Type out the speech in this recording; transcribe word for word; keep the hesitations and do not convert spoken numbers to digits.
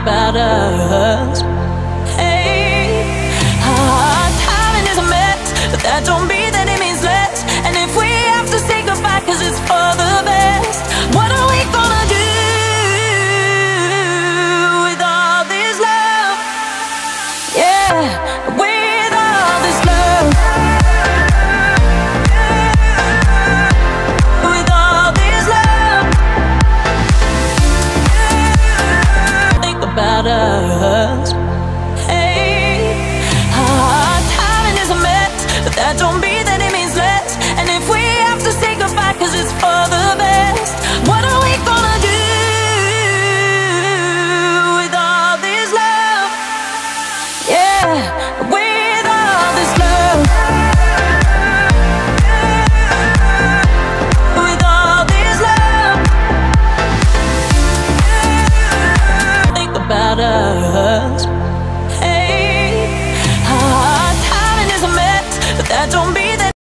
about us. Hey, our timing is a mess, but that don't mean that it means less. And if we have to say goodbye cause it's for the best, what are we gonna do with all this love? Yeah, with all this love, with all this love. Think about us. Hey, our timing is a mess, but that don't mean that it means less. And if we have to say goodbye cause it's for the best, what are we gonna do with all this love? Yeah, with all this love, with all this love. Think about us.